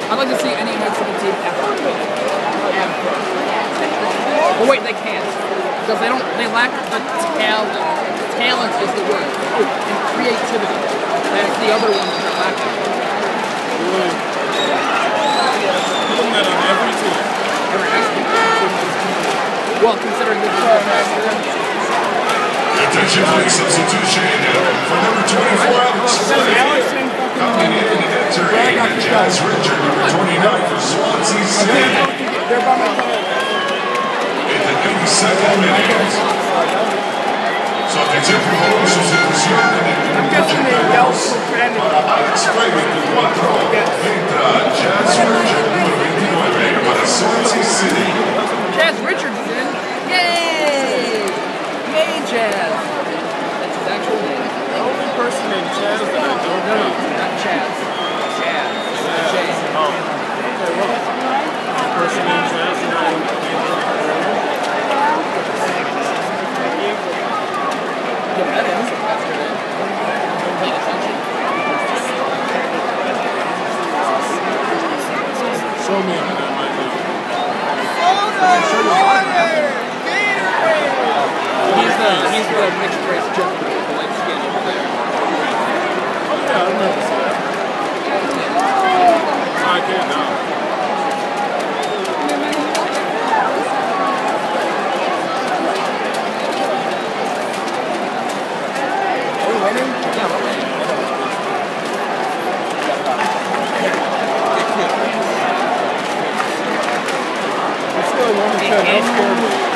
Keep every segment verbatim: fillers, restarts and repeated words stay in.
I'd like to see any Mexican team ever. Ever. But wait, they can't. Because they don't, they lack the talent. Talent is the word. And creativity. That's the other one that they're lacking. Really? Putting that on every team. Every Mexican team. Well, considering this is a Mexican. Attention, please, substitution for number twenty-four, Alex Slade. Coming in and entering, Jazz Richard, number twenty-nine for Swansea City. In the eighty-second minute. Sustituto su sustitución en el minuto para Alex Slade, veinticuatro. Entra Jazz Richard, número veintinueve, para Swansea City. Jazz Richard's in. Yay! Yay, Jazz! That's his actual name. The only person named Chaz that I don't No, no, know. not Chaz. Chaz. Chaz. Chaz. Oh. Okay, well. The person named Chaz that I don't know. Yeah, that is. That's good. Don't pay attention. Show me that I might know. He's the, he's the mixed race gentleman with the light skin over there. Oh, yeah, I remember that. I can't now. Are we winning? Yeah, we're winning. It's still one to ten. How scored?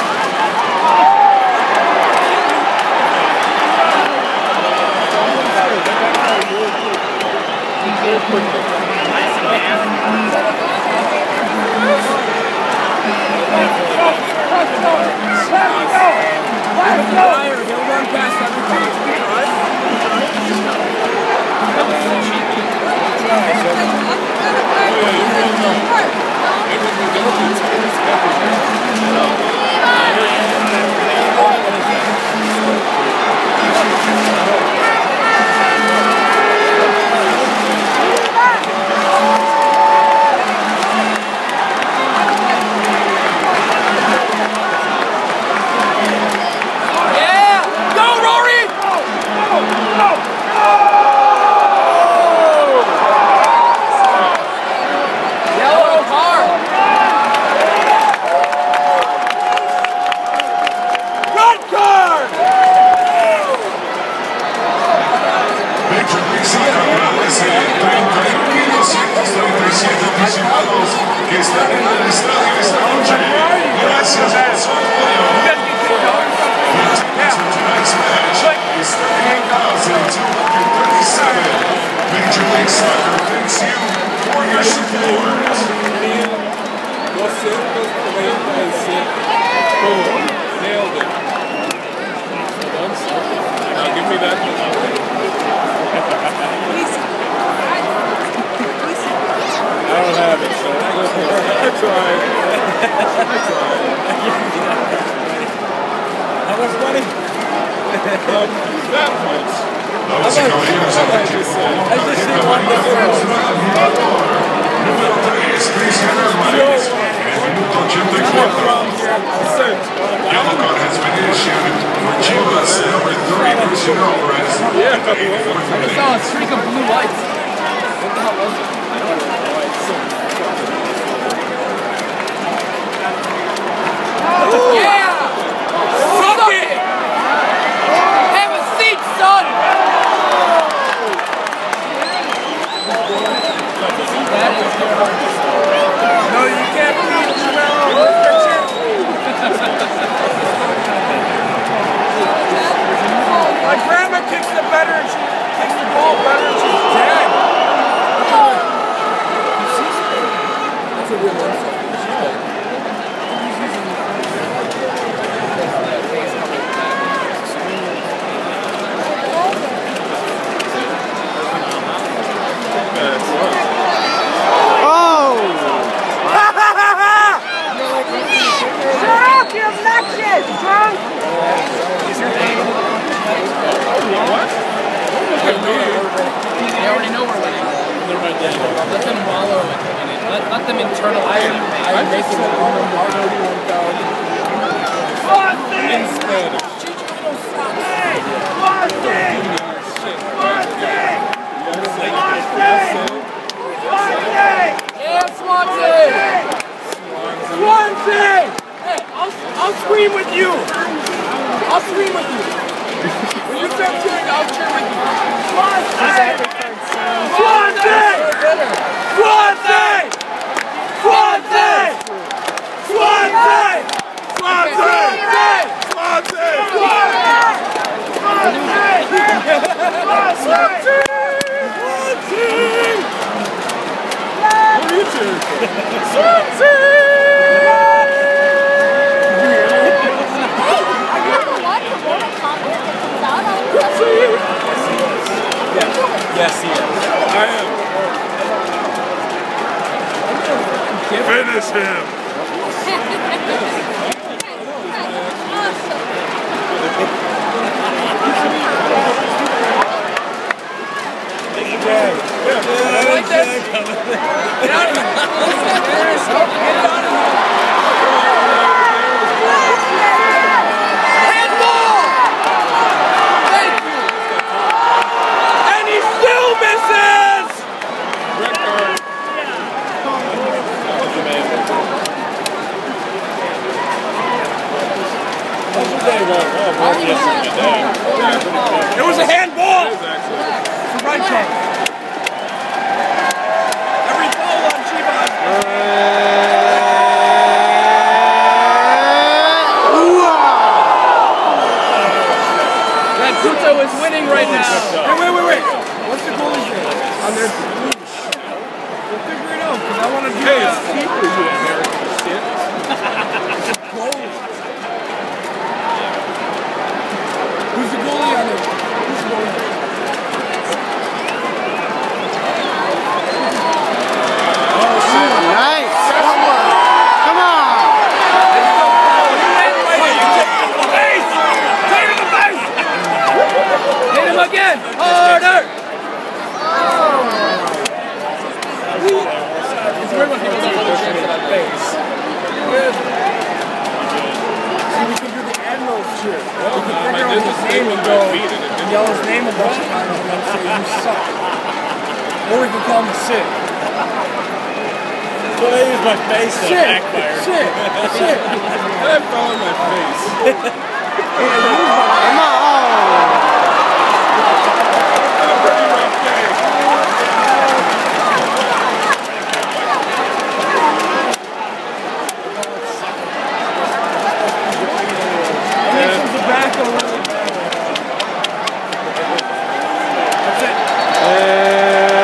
Que están en el estadio esta noche. Gracias por su apoyo. Tonight's match is starting out in two thirty-seven. Major League Soccer thanks you for your support. Boom. Nailed it. Now give me that. I don't have it, so I tried. I tried. How much money? um, that much. Damas y caballeros, I just said. I just said one número tres, Cristian Álvarez, en el minuto ochenta y cuatro. Yellow card has been issued for Chivas, number three, Cristian Álvarez. Yeah, a couple I just saw a streak of blue lights. What the hell was it? I don't know. Yeah! Suck it! Have a seat, son! That is good. No, you can't beat My grandma kicks the better and she kicks the ball better and she's dead. That's a real one. They already know. Let them wallow in it. Let, let them internalize it. I'm making it on the thirty-one thousand. In Spanish. Yeah, Swansea! Swansea! Hey, I'll, I'll scream with you! I'll scream with you! When you start cheering, I'll cheer with you. Swansea! Swansea! Swansea! Swansea! Swansea! Swansea! Yes, he is. I am. Finish him. I like this. Get out of here. Get it out of here. Handball! Thank you. And he still misses! Red card. It was a handball! It's a red card. Puto is winning right now. Hey, wait, wait, wait. What's the goalie's name? On their team. We'll figure it out, because I want to do Hey, that. it's keeper, you American shit. Goalie. Who's the goalie on it? Who's the goalie? Oh, shit. Nice. Come on. Come on. Hit him again! Harder! It's weird when people take a chance at that face. See, we can do the Admiral shit. Oh, We can my figure out his goodness. name and go and yell his name a bunch of times and then say, you suck. Or we can call him Sid. So I use my face to Sid! backfire. Sid! Sid! That fell on my face. Come on. Pretty rough game. Nixon's the back of the That's it.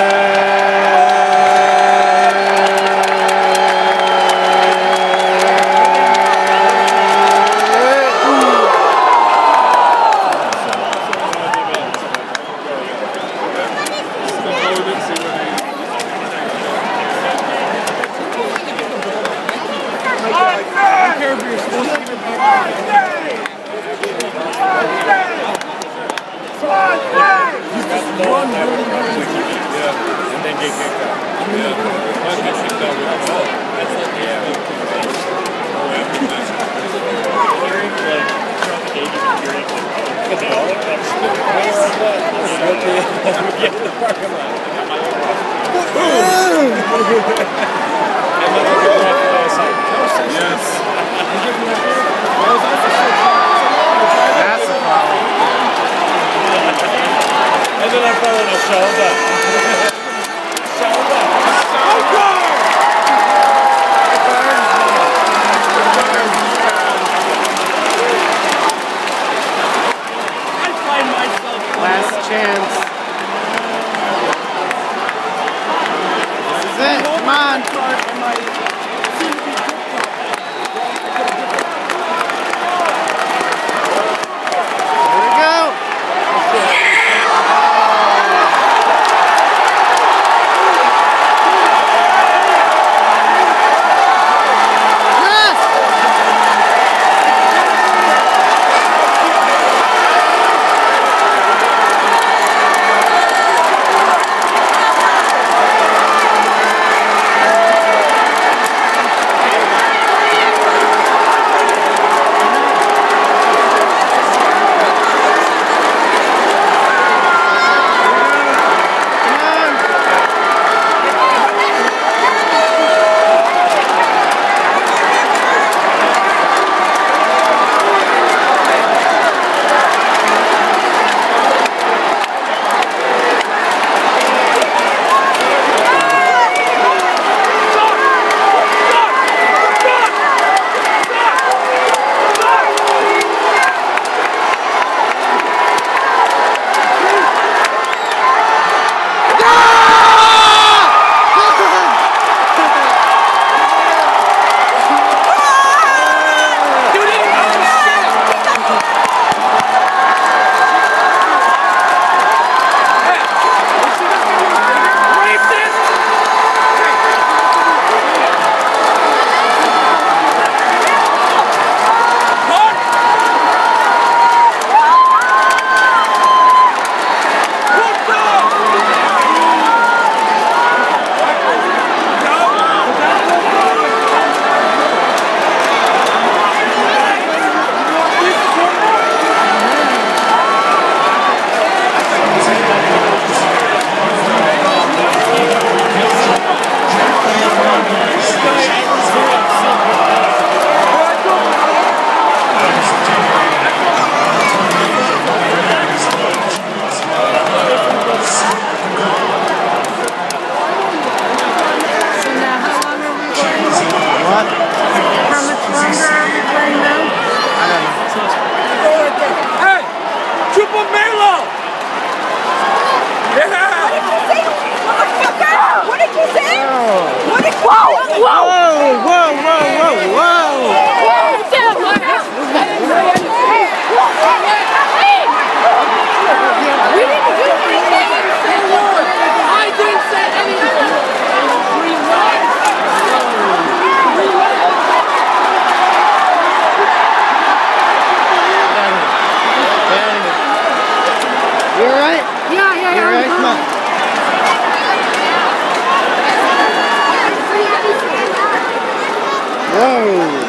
And then get kicked out. Yeah. Might get kicked out with the ball. That's like, yeah. Or after this. Hearing, like, Trump eighty hearing, but they all have still more of that. Get to the parking lot. And then I'll go back to the side. Yes. That's a foul. And then I'm following a shoulder. Shoulder. I find myself... Last chance. This is it. Come on. Here we go. Yes. Super Melo! Yeah! What did you say? What did you say? Whoa, whoa, whoa, whoa, whoa! We didn't do anything. I didn't say anything. You alright? Yeah, yeah, yeah. You alright? Come on. Whoa!